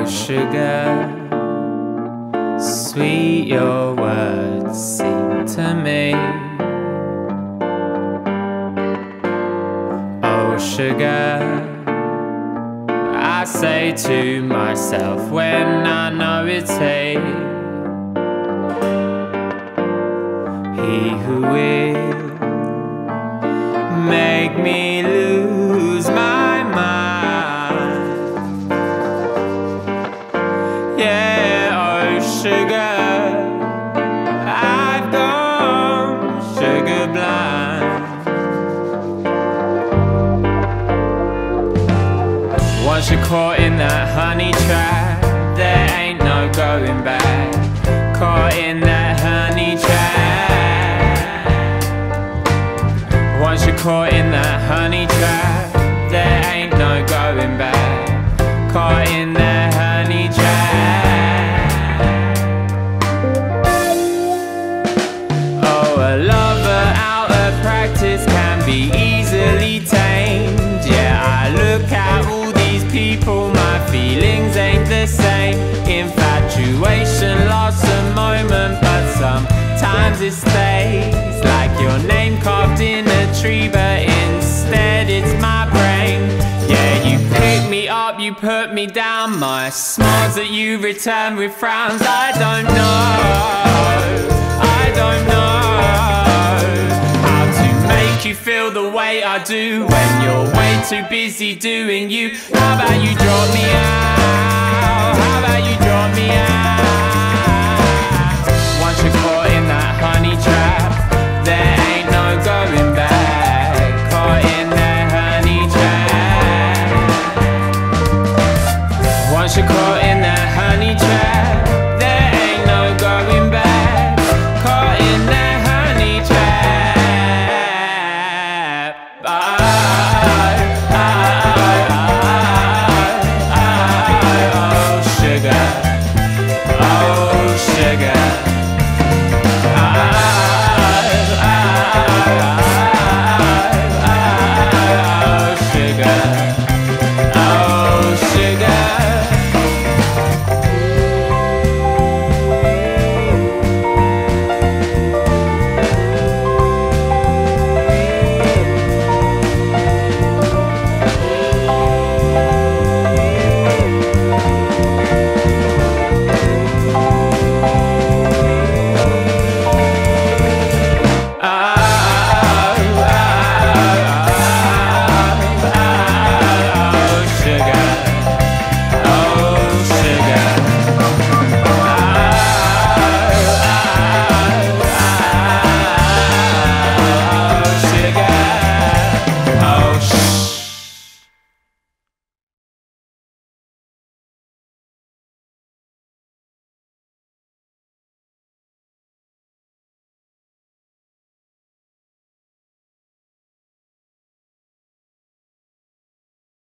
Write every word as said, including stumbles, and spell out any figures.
sugar, sweet your words seem to me. Oh sugar, I say to myself when I know it's he, he who will make me lose my mind. Yeah, oh sugar, I've gone sugar blind. Once you're caught in that honey trap, there ain't no going back. Caught in that honey trap. Once you're caught in that honey trap, there ain't no going back. Caught in that honey trap. Oh, a lover out of practice can be easily tamed. Yeah, I look at all these people, my feelings ain't the same. Infatuation lasts a moment, but sometimes it stays. Like your name carved in a tree, but instead it's my brain. Yeah, you pick me up, you put me down. My smiles that you return with frowns. I don't know, I don't know how to make you feel the way I do when you're way too busy doing you. How about you drop me out? How about you drop me out?